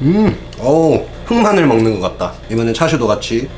어우, 흑마늘 먹는 것 같다. 이번엔 차슈도 같이.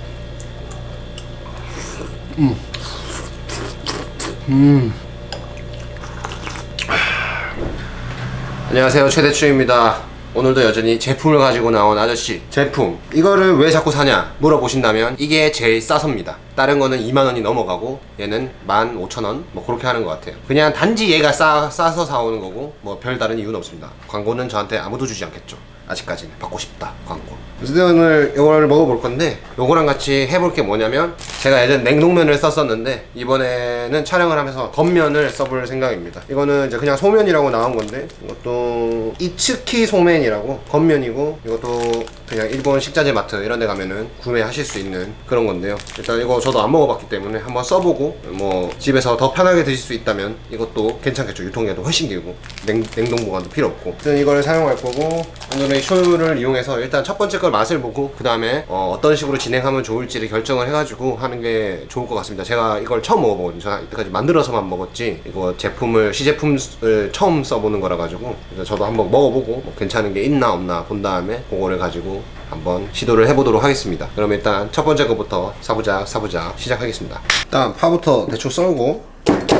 안녕하세요, 최대추입니다. 오늘도 여전히 제품을 가지고 나온 아저씨. 제품 이거를 왜 자꾸 사냐 물어보신다면 이게 제일 싸섭니다. 다른 거는 2만원이 넘어가고 얘는 15,000원 뭐 그렇게 하는 것 같아요. 그냥 단지 얘가 싸서 사오는 거고 뭐 별다른 이유는 없습니다. 광고는 저한테 아무도 주지 않겠죠. 아직까지는 받고 싶다 광고. 그래서 오늘 이걸 먹어볼 건데, 요거랑 같이 해볼 게 뭐냐면, 제가 예전 냉동면을 썼었는데 이번에는 촬영을 하면서 겉면을 써볼 생각입니다. 이거는 이제 그냥 소면이라고 나온 건데, 이것도 이츠키 소면이라고 겉면이고, 이것도 그냥 일본 식자재 마트 이런 데 가면은 구매하실 수 있는 그런 건데요. 일단 이거 저도 안 먹어봤기 때문에 한번 써보고, 뭐 집에서 더 편하게 드실 수 있다면 이것도 괜찮겠죠. 유통기한도 훨씬 길고 냉동 보관도 필요 없고. 일단 이걸 사용할 거고, 오늘은 쇼유를 이용해서 일단 첫 번째 걸 맛을 보고 그 다음에 어떤 식으로 진행하면 좋을지를 결정을 해가지고 하는 게 좋을 것 같습니다. 제가 이걸 처음 먹어보거든요. 저는 이때까지 만들어서만 먹었지, 이거 제품을 시제품을 처음 써보는 거라 가지고 저도 한번 먹어보고 뭐 괜찮은 게 있나 없나 본 다음에 그거를 가지고 한번 시도를 해보도록 하겠습니다. 그럼 일단 첫 번째 거부터 사부작 시작하겠습니다. 일단 파부터 대충 썰고,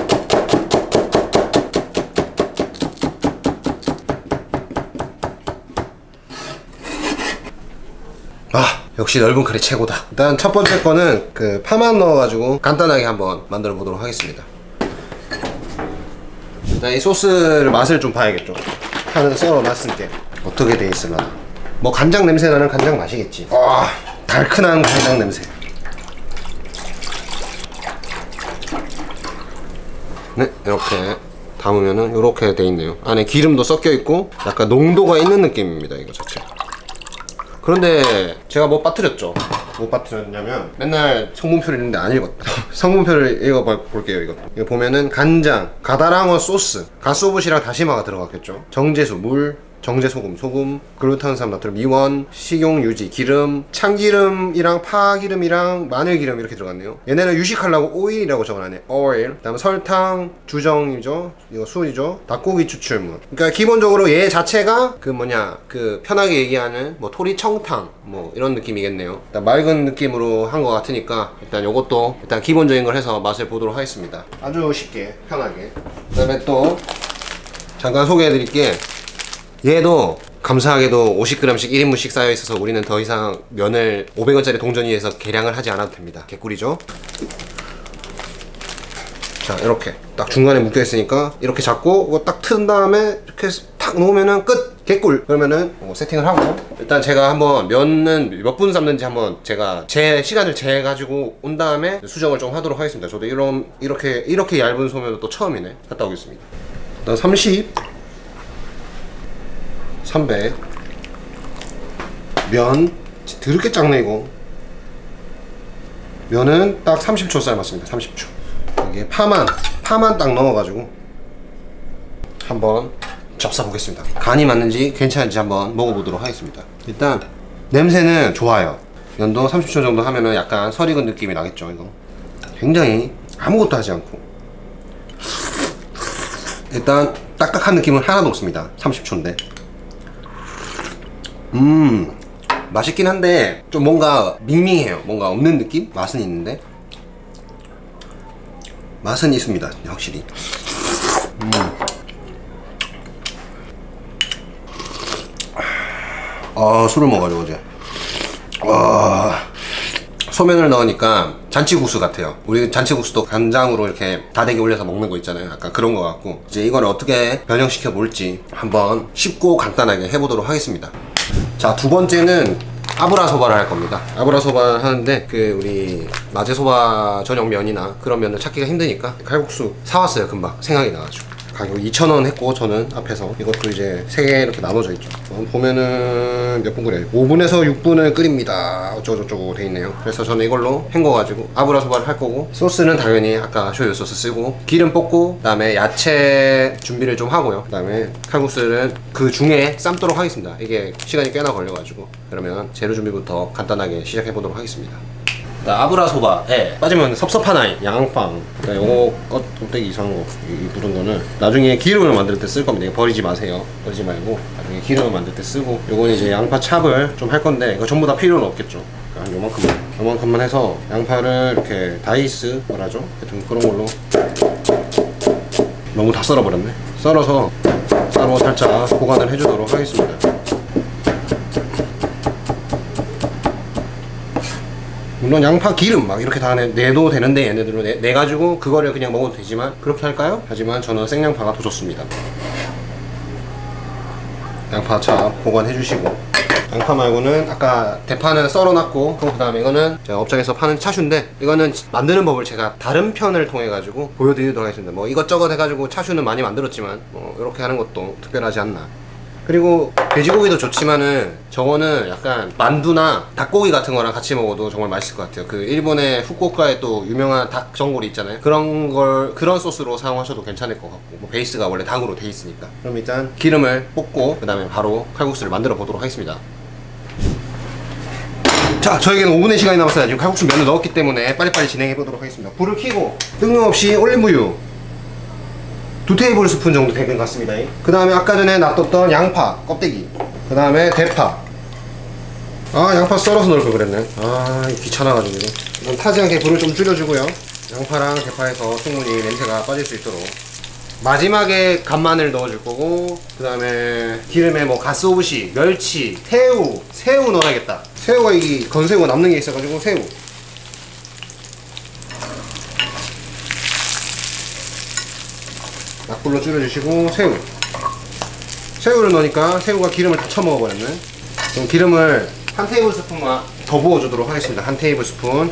역시 넓은 칼이 최고다. 일단 첫 번째 거는 그 파만 넣어가지고 간단하게 한번 만들어 보도록 하겠습니다. 일단 이 소스를 맛을 좀 봐야겠죠. 파는 썰어놨을 때 어떻게 돼 있을라나. 뭐 간장 냄새 나는 간장 맛이겠지. 달큰한 간장 냄새. 네, 이렇게 담으면은 이렇게 돼 있네요. 안에 기름도 섞여 있고 약간 농도가 있는 느낌입니다, 이거 자체. 그런데 제가 뭐 빠뜨렸죠. 뭐 빠뜨렸냐면, 맨날 성분표를 읽는데 안 읽었다. 성분표를 읽어볼게요. 이거 보면은 간장, 가다랑어 소스, 가스오부시랑 다시마가 들어갔겠죠. 정제수, 물, 정제소금, 소금, 글루탄산 나트륨, 미원, 식용유지, 기름, 참기름이랑 파기름이랑 마늘기름 이렇게 들어갔네요. 얘네는 유식하려고 오일이라고 적어놨네. 오일. 그 다음에 설탕, 주정이죠. 이거 술이죠. 닭고기 추출물. 그러니까 기본적으로 얘 자체가 그 편하게 얘기하는 뭐 토리청탕 뭐 이런 느낌이겠네요. 일단 맑은 느낌으로 한 것 같으니까 일단 요것도 일단 기본적인 걸 해서 맛을 보도록 하겠습니다. 아주 쉽게 편하게. 그 다음에 또 잠깐 소개해드릴게. 얘도 감사하게도 50g씩 1인분씩 쌓여있어서 우리는 더 이상 면을 500원짜리 동전위에서 계량을 하지 않아도 됩니다. 개꿀이죠. 자, 이렇게 딱 중간에 묶여있으니까 이렇게 잡고 이거 딱 튼 다음에 이렇게 탁 놓으면은 끝! 개꿀! 그러면은 세팅을 하고, 일단 제가 한번 면은 몇 분 삶는지 한번 제가 제 시간을 재가지고 온 다음에 수정을 좀 하도록 하겠습니다. 저도 이렇게 얇은 소면은 또 처음이네. 갔다 오겠습니다. 일단 300 면 드럽게 작네. 이거 면은 딱 30초 삶았습니다. 30초. 여기에 파만 딱 넣어가지고 한번 접사 보겠습니다. 간이 맞는지 괜찮은지 한번 먹어보도록 하겠습니다. 일단 냄새는 좋아요. 면도 30초 정도 하면은 약간 설익은 느낌이 나겠죠. 이거 굉장히 아무것도 하지 않고 일단 딱딱한 느낌은 하나도 없습니다. 30초인데 맛있긴 한데 좀 뭔가 밍밍해요. 뭔가 없는 느낌? 맛은 있는데 맛은 있습니다, 확실히. 술을 먹어가지고 어제 소면을 넣으니까 잔치국수 같아요. 우리 잔치국수도 간장으로 이렇게 다대기 올려서 먹는 거 있잖아요. 약간 그런 거 같고, 이제 이걸 어떻게 변형시켜 볼지 한번 쉽고 간단하게 해보도록 하겠습니다. 자, 두 번째는 아브라소바를 할 겁니다. 아브라소바 하는데 우리 마제소바 전용 면이나 그런 면을 찾기가 힘드니까 칼국수 사왔어요. 금방 생각이 나가지고. 가격 2,000원 했고, 저는 앞에서 이것도 이제 3개 이렇게 나눠져 있죠. 보면은 몇 분 끓여요? 5분에서 6분을 끓입니다. 어쩌고저쩌고 돼 있네요. 그래서 저는 이걸로 헹궈가지고 아브라소바를 할 거고, 소스는 당연히 아까 쇼유 소스 쓰고 기름 볶고, 그 다음에 야채 준비를 좀 하고요. 그 다음에 칼국수는 그 중에 삶도록 하겠습니다. 이게 시간이 꽤나 걸려가지고. 그러면 재료 준비부터 간단하게 시작해 보도록 하겠습니다. 아브라소바에 빠지면 섭섭한 아이 양빵. 요거 껍데기 이상한 거 묻은 거는 나중에 기름을 만들 때 쓸 겁니다. 이거 버리지 마세요. 버리지 말고 나중에 기름을 만들 때 쓰고, 요거는 이제 양파 찹을 좀 할 건데 이거 전부 다 필요는 없겠죠. 한 요만큼만 해서 양파를 이렇게 다이스 뭐라죠? 하여튼 그런 걸로. 너무 다 썰어버렸네. 썰어서 따로 살짝 보관을 해주도록 하겠습니다. 물론 양파 기름 막 이렇게 다 내도 되는데, 얘네들로 내가지고 그거를 그냥 먹어도 되지만, 그렇게 할까요? 하지만 저는 생양파가 더 좋습니다. 양파 차 보관해 주시고, 양파 말고는 아까 대파는 썰어놨고, 그 다음에 이거는 제가 업장에서 파는 차슈인데, 이거는 만드는 법을 제가 다른 편을 통해 가지고 보여드리도록 하겠습니다. 뭐 이것저것 해가지고 차슈는 많이 만들었지만 뭐 이렇게 하는 것도 특별하지 않나. 그리고 돼지고기도 좋지만은 저거는 약간 만두나 닭고기 같은 거랑 같이 먹어도 정말 맛있을 것 같아요. 그 일본의 후쿠오카에 또 유명한 닭 전골이 있잖아요. 그런 소스로 사용하셔도 괜찮을 것 같고, 뭐 베이스가 원래 닭으로 돼 있으니까. 그럼 일단 기름을 볶고 그 다음에 바로 칼국수를 만들어 보도록 하겠습니다. 자, 저에게는 5분의 시간이 남았어요. 지금 칼국수 면을 넣었기 때문에 빨리빨리 진행해 보도록 하겠습니다. 불을 켜고 뜬금없이 올리브유 2테이블스푼 정도 되는 것 같습니다. 그 다음에 아까 전에 놔뒀던 양파 껍데기, 그 다음에 대파. 양파 썰어서 넣을 걸 그랬네. 귀찮아가지고. 이건 타지 않게 불을 좀 줄여주고요. 양파랑 대파에서 충분히 냄새가 빠질 수 있도록. 마지막에 간마늘 넣어줄 거고, 그 다음에 기름에 뭐 가스오부시, 멸치, 새우 넣어야겠다. 새우가 이 건새우가 남는 게 있어가지고 새우. 약불로 줄여주시고, 새우를 넣으니까 새우가 기름을 다 처먹어버렸네. 그럼 기름을 한 테이블스푼만 더 부어주도록 하겠습니다. 한 테이블스푼.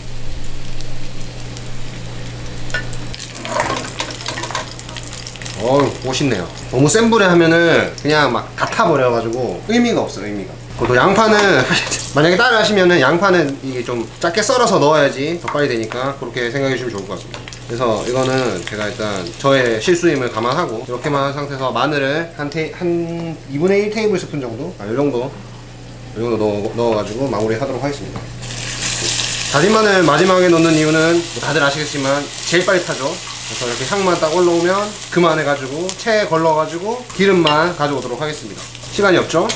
멋있네요. 너무 센 불에 하면은 그냥 막 다 타버려가지고 의미가 없어요. 의미가. 또 양파는 만약에 따라 하시면은 양파는 이게 좀 작게 썰어서 넣어야지 더 빨리 되니까 그렇게 생각해 주시면 좋을 것 같습니다. 그래서 이거는 제가 일단 저의 실수임을 감안하고 이렇게만 한 상태에서 마늘을 한 2분의 1 테이블 스푼 정도? 이 정도 넣어가지고 마무리 하도록 하겠습니다. 다진 마늘 마지막에 넣는 이유는 다들 아시겠지만 제일 빨리 타죠. 그래서 이렇게 향만 딱 올라오면 그만해가지고 체에 걸러가지고 기름만 가져오도록 하겠습니다. 시간이 없죠?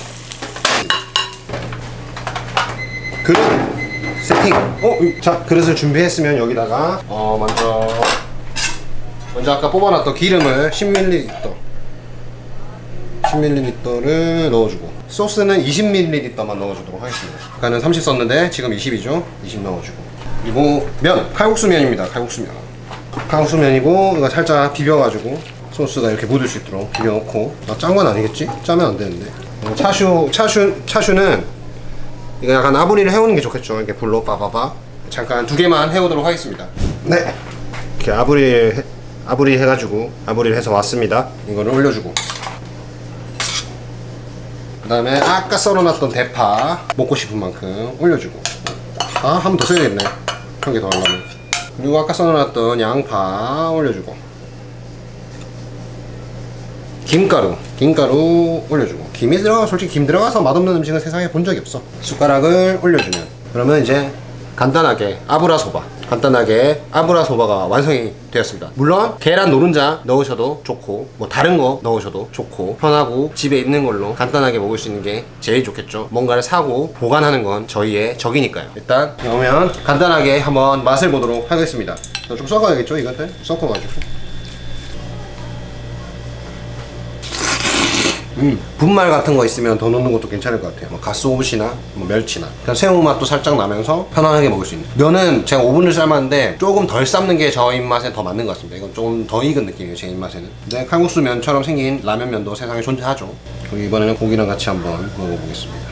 그릇 세팅! 자, 그릇을 준비했으면 여기다가 먼저 아까 뽑아놨던 기름을 10ml를 넣어주고, 소스는 20ml만 넣어주도록 하겠습니다. 아까는 30 썼는데 지금 20이죠? 20 넣어주고, 그리고 면! 칼국수면입니다. 칼국수면이고 이거 살짝 비벼가지고 소스가 이렇게 묻을 수 있도록 비벼놓고. 짠 건 아니겠지? 짜면 안 되는데. 차슈는 이거 약간 아브리를 해오는 게 좋겠죠. 이렇게 불로 빠바바. 잠깐 2개만 해오도록 하겠습니다. 네, 이렇게 아브리를 해서 왔습니다. 이거를 올려주고, 그 다음에 아까 썰어놨던 대파 먹고 싶은 만큼 올려주고, 한 번 더 써야겠네. 한 개 더 하려면. 그리고 아까 썰어놨던 양파 올려주고, 김가루 올려주고. 솔직히 김 들어가서 맛없는 음식은 세상에 본 적이 없어. 숟가락을 올려주면, 그러면 이제 간단하게 아브라소바가 완성이 되었습니다. 물론 계란 노른자 넣으셔도 좋고, 뭐 다른 거 넣으셔도 좋고, 편하고 집에 있는 걸로 간단하게 먹을 수 있는 게 제일 좋겠죠. 뭔가를 사고 보관하는 건 저희의 적이니까요. 일단 그러면 간단하게 한번 맛을 보도록 하겠습니다. 좀 섞어야겠죠. 이것들 섞어가지고. 분말 같은 거 있으면 더 넣는 것도 괜찮을 것 같아요. 뭐 가스오부시나 뭐 멸치나. 그냥 새우 맛도 살짝 나면서 편안하게 먹을 수 있는. 면은 제가 오븐을 삶았는데 조금 덜 삶는 게 저 입맛에 더 맞는 것 같습니다. 이건 조금 더 익은 느낌이에요, 제 입맛에는. 근데 칼국수 면처럼 생긴 라면면도 세상에 존재하죠. 그리고 이번에는 고기랑 같이 한번 먹어보겠습니다.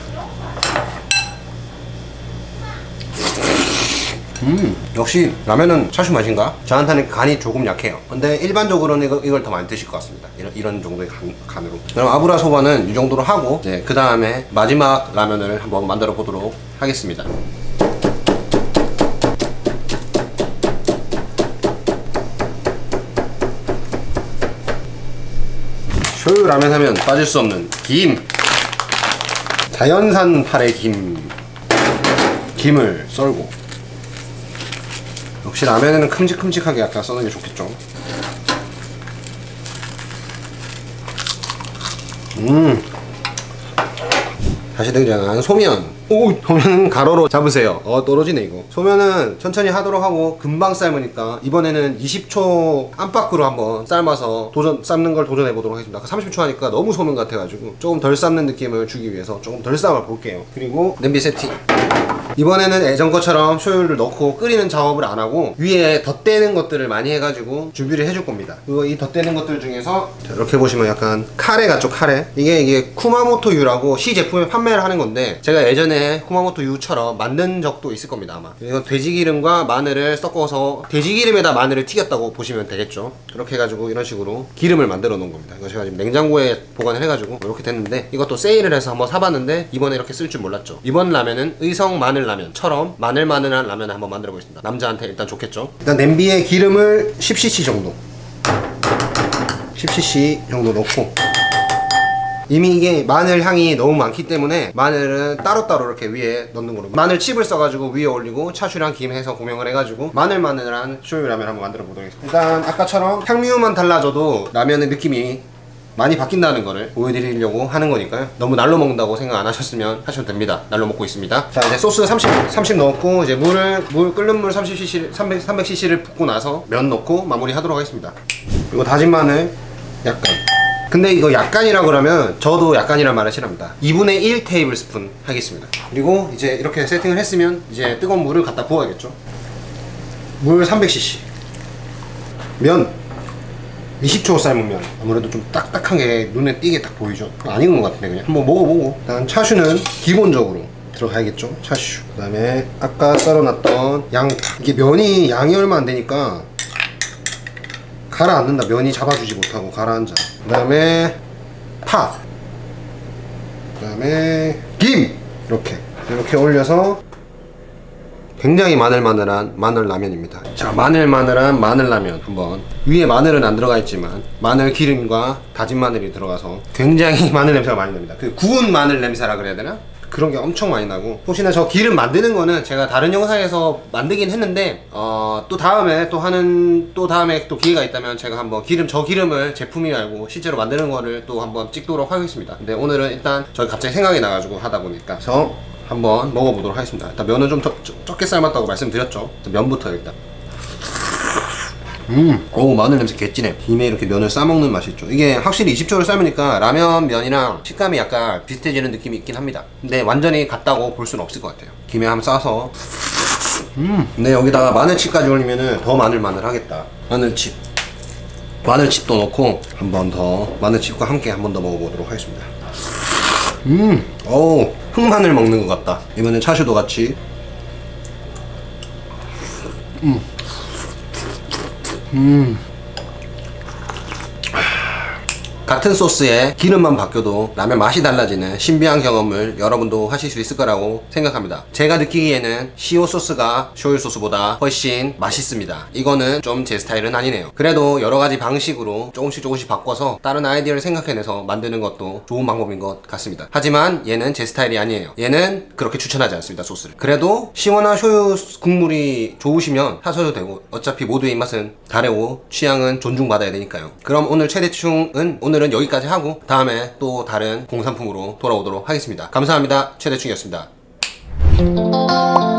역시 라면은 차슈 맛인가? 저한테는 간이 조금 약해요. 근데 일반적으로는 이걸 더 많이 드실 것 같습니다. 이런 정도의 간으로. 그럼 아브라소바는 이 정도로 하고, 그 다음에 마지막 라면을 한번 만들어 보도록 하겠습니다. 쇼유 라면 하면 빠질 수 없는 김! 자연산 팔의 김을 썰고, 역시 라면에는 큼직큼직하게 약간 써는 게 좋겠죠. 다시 등장한 소면. 오, 소면은 가로로 잡으세요. 떨어지네 이거. 소면은 천천히 하도록 하고 금방 삶으니까 이번에는 20초 안팎으로 한번 삶아서 삶는 걸 도전해 보도록 하겠습니다. 30초 하니까 너무 소면 같아가지고 조금 덜 삶는 느낌을 주기 위해서 조금 덜 삶아 볼게요. 그리고 냄비 세팅. 이번에는 예전 것처럼 쇼유를 넣고 끓이는 작업을 안 하고 위에 덧대는 것들을 많이 해가지고 준비를 해줄 겁니다. 그리고 이 덧대는 것들 중에서 이렇게 보시면 약간 카레 같죠, 카레. 이게 쿠마모토 유라고 시 제품에 판매를 하는 건데 제가 예전에 쿠마모토 유처럼 만든 적도 있을 겁니다 아마. 이건 돼지기름과 마늘을 섞어서 돼지기름에다 마늘을 튀겼다고 보시면 되겠죠. 그렇게 해가지고 이런 식으로 기름을 만들어 놓은 겁니다. 이거 제가 지금 냉장고에 보관을 해가지고 이렇게 됐는데 이것도 세일을 해서 한번 사봤는데 이번에 이렇게 쓸 줄 몰랐죠. 이번 라면은 의성 마늘 라면처럼 마늘마늘한 라면을 한번 만들어 보겠습니다. 남자한테 일단 좋겠죠. 일단 냄비에 기름을 10cc 정도 10cc 정도 넣고, 이미 이게 마늘 향이 너무 많기 때문에 마늘은 따로따로 이렇게 위에 넣는 거로 마늘 칩을 써가지고 위에 올리고 차슈랑 김 해서 고명을 해가지고 마늘마늘한 쇼유 라면 한번 만들어 보도록 하겠습니다. 일단 아까처럼 향미만 달라져도 라면의 느낌이 많이 바뀐다는 거를 보여드리려고 하는 거니까요. 너무 날로 먹는다고 생각 안 하셨으면 하셔도 됩니다. 날로 먹고 있습니다. 자, 이제 소스 30 넣고 이제 끓는 물 300cc를 붓고 나서 면 넣고 마무리 하도록 하겠습니다. 그리고 다진 마늘 약간. 근데 이거 약간이라 그러면 저도 약간이란 말을 싫어합니다. 2분의 1 테이블 스푼 하겠습니다. 그리고 이제 이렇게 세팅을 했으면 이제 뜨거운 물을 갖다 부어야겠죠. 물 300cc. 면 20초 삶으면 아무래도 좀 딱딱하게 눈에 띄게 딱 보이죠. 안 익은 것 같은데 그냥 한번 먹어보고. 일단 차슈는 기본적으로 들어가야겠죠. 차슈, 그 다음에 아까 썰어놨던 양파. 이게 면이 양이 얼마 안 되니까 가라앉는다. 면이 잡아주지 못하고 가라앉아. 그 다음에 파, 그 다음에 김. 이렇게 올려서 굉장히 마늘마늘한 마늘라면입니다. 자, 마늘마늘한 마늘라면 한번. 위에 마늘은 안 들어가 있지만 마늘 기름과 다진 마늘이 들어가서 굉장히 마늘 냄새가 많이 납니다. 그 구운 마늘 냄새라 그래야 되나? 그런 게 엄청 많이 나고, 혹시나 저 기름 만드는 거는 제가 다른 영상에서 만들긴 했는데 또 다음에 또 기회가 있다면 제가 한번 저 기름을 제품이 알고 실제로 만드는 거를 또 한번 찍도록 하겠습니다. 근데 오늘은 일단 저희 갑자기 생각이 나가지고 하다 보니까 그래서 한번 먹어보도록 하겠습니다. 일단 면은 좀 적게 삶았다고 말씀드렸죠. 면부터 일단. 오, 마늘 냄새 개찐해. 김에 이렇게 면을 싸먹는 맛이 있죠. 이게 확실히 20초를 삶으니까 라면 면이랑 식감이 약간 비슷해지는 느낌이 있긴 합니다. 근데 완전히 같다고 볼 수는 없을 것 같아요. 김에 한번 싸서. 근데 여기다가 마늘칩까지 올리면은 더 마늘마늘하겠다. 마늘칩도 넣고 한 번 더 마늘칩과 함께 한 번 더 먹어보도록 하겠습니다. 어우, 흑마늘 먹는 것 같다. 이번엔 차슈도 같이. 같은 소스에 기름만 바뀌어도 라면 맛이 달라지는 신비한 경험을 여러분도 하실 수 있을 거라고 생각합니다. 제가 느끼기에는 시오 소스가 쇼유 소스보다 훨씬 맛있습니다. 이거는 좀 제 스타일은 아니네요. 그래도 여러가지 방식으로 조금씩 바꿔서 다른 아이디어를 생각해내서 만드는 것도 좋은 방법인 것 같습니다. 하지만 얘는 제 스타일이 아니에요. 얘는 그렇게 추천하지 않습니다, 소스를. 그래도 시원한 쇼유 국물이 좋으시면 하셔도 되고, 어차피 모두의 입맛은 다르고 취향은 존중받아야 되니까요. 그럼 오늘 최대충은 오늘은 여기까지 하고 다음에 또 다른 공산품으로 돌아오도록 하겠습니다. 감사합니다. 최대충이었습니다.